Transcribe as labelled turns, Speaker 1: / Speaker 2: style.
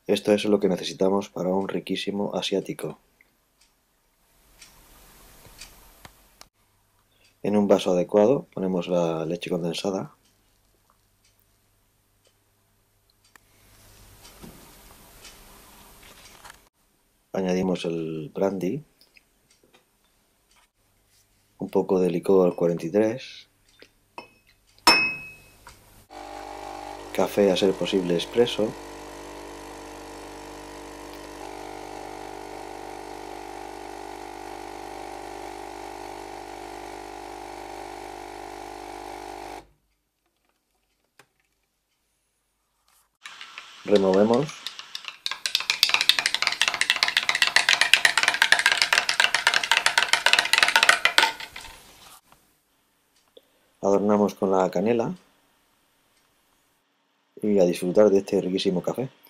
Speaker 1: Esto es lo que necesitamos para un riquísimo asiático. En un vaso adecuado ponemos la leche condensada. Añadimos el brandy, un poco de licor 43, café a ser posible expreso, removemos, adornamos con la canela y a disfrutar de este riquísimo café.